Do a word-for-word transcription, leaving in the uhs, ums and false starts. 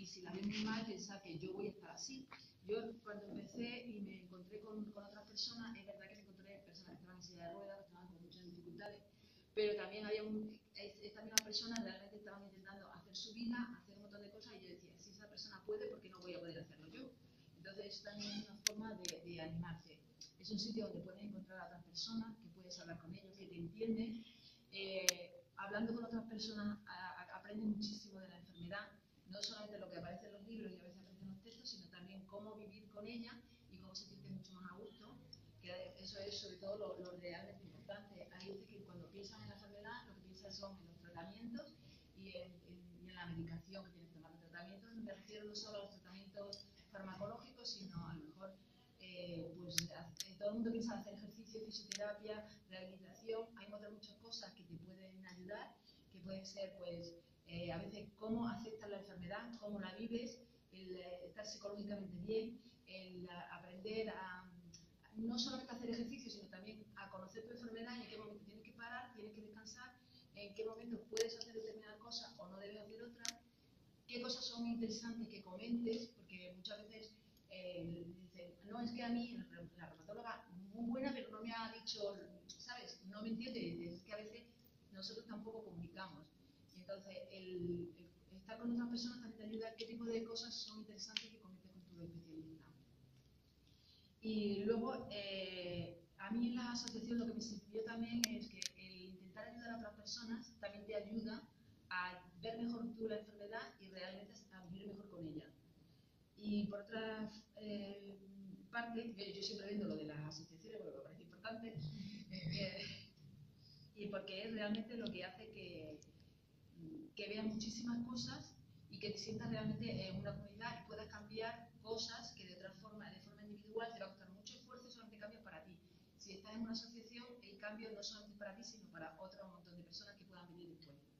y si la ven muy mal, pensar que yo voy a estar así. Yo cuando empecé y me encontré con, con otras personas, es verdad que me encontré personas que estaban en silla de ruedas, que estaban con muchas dificultades, pero también había un, estas mismas personas realmente estaban intentando hacer su vida, hacer un montón de cosas, y yo decía, si esa persona puede, ¿por qué no voy a poder hacerlo yo? Entonces, eso también es una forma de, de animarse. Es un sitio donde puedes encontrar a otras personas, que puedes hablar con ellos, que te entienden. Eh, hablando con otras personas, a, a, aprendes muchísimo de la enfermedad, no solamente lo que aparece en los libros y a veces aparecen en los textos, sino también cómo vivir con ella y cómo sentirte mucho más a gusto, que eso es sobre todo lo, lo realmente importante. Hay veces que cuando piensas en la enfermedad, lo que piensas son en los tratamientos y en, en, y en la medicación que tienes que tomar. Los tratamientos, me refiero no solo a los tratamientos farmacológicos, sino a lo mejor eh, pues todo el mundo piensa hacer ejercicio, fisioterapia, rehabilitación. Hay otras muchas cosas que te pueden ayudar, que pueden ser pues eh, a veces cómo aceptas la enfermedad, cómo la vives, el eh, estar psicológicamente bien, el a, aprender a no solamente a hacer ejercicio, sino también a conocer tu enfermedad y en qué momento tienes que parar, tienes que descansar, en qué momento puedes hacer determinada cosa o no debes hacer otra, qué cosas son interesantes que comentes, porque muchas veces eh, dicen, no, es que a mí la reumatóloga muy buena, pero no me ha dicho, ¿sabes? No me entiende, es que a veces nosotros tampoco comunicamos. Y entonces, el, el estar con otras personas también te ayuda a qué tipo de cosas son interesantes que comentes con tu especialista. Y luego, eh, a mí en la asociación lo que me sirvió también es que el intentar ayudar a otras personas también te ayuda a ver mejor tú la enfermedad y realmente a vivir mejor con ella. Y por otra eh, parte, yo siempre viendo lo de las asociaciones porque me parece importante, eh, y porque es realmente lo que hace que, que veas muchísimas cosas y que te sientas realmente en una comunidad y puedas cambiar cosas que de otra forma, de forma individual, te va a costar mucho esfuerzo y solamente cambias para ti. Si estás en una asociación, el cambio no solamente para ti, sino para otro montón de personas que puedan venir después.